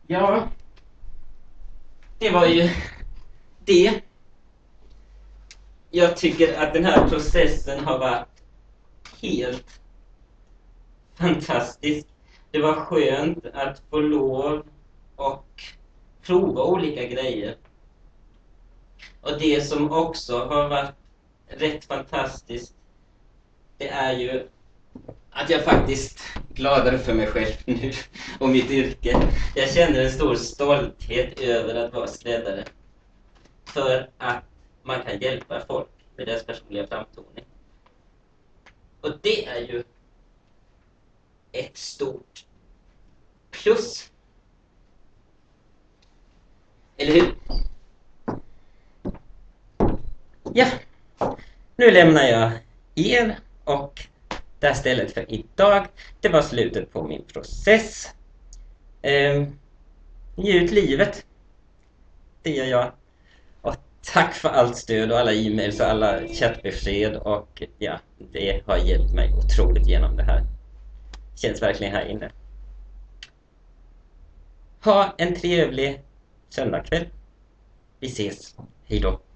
Ja, det var ju det. Jag tycker att den här processen har varit helt fantastisk. Det var skönt att få lov och prova olika grejer. Och det som också har varit rätt fantastiskt, det är ju att jag faktiskt gladare för mig själv nu och mitt yrke. Jag känner en stor stolthet över att vara skräddare. För att man kan hjälpa folk med deras personliga framtoning. Och det är ju ett stort plus. Eller hur? Ja, nu lämnar jag er och det här stället för idag. Det var slutet på min process. Njut livet. Det gör jag. Och tack för allt stöd och alla e-mails och alla chattbesked. Och ja, det har hjälpt mig otroligt genom det här. Känns verkligen här inne. Ha en trevlig söndagkväll. Vi ses. Hej då.